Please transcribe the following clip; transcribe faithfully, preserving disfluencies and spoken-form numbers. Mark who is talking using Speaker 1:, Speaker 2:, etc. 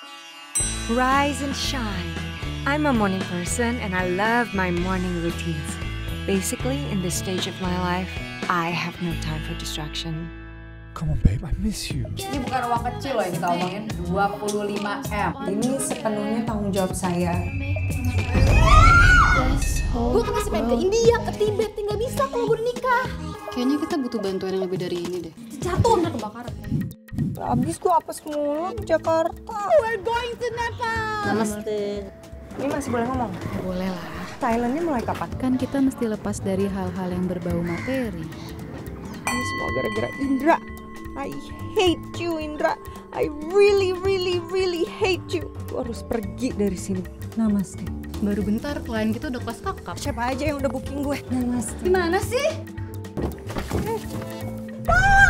Speaker 1: Rise and shine. I'm a morning person and I love my morning routines. Basically, in this stage of my life, I have no time for distraction.
Speaker 2: Come on babe, I miss you.
Speaker 3: Ini bukan uang kecil loh yang kita omongin, dua puluh lima M.
Speaker 4: Ini sepenuhnya tanggung jawab saya.
Speaker 5: Gue kan masih pengen ke India, ke Tibet, tinggal bisa kalau gue udah nikah. Kayaknya kita butuh bantuan yang lebih dari ini deh. Jatuh ntar kebakaran.
Speaker 4: Habis gue apes mulu di Jakarta.
Speaker 5: We're going to Nepal.
Speaker 6: Namaste.
Speaker 4: Ini masih boleh ngomong?
Speaker 5: Boleh lah.
Speaker 4: Thailandnya mulai kapan?
Speaker 7: Kan kita mesti lepas dari hal-hal yang berbau materi.
Speaker 4: Ini semua gara-gara Indra. I hate you Indra. I really really really hate you. Gue harus pergi dari sini. Namaste.
Speaker 5: Baru bentar, klien kita udah kelas kakap.
Speaker 4: Siapa aja yang udah booking gue? Namaste.
Speaker 5: Gimana sih?
Speaker 4: Ah!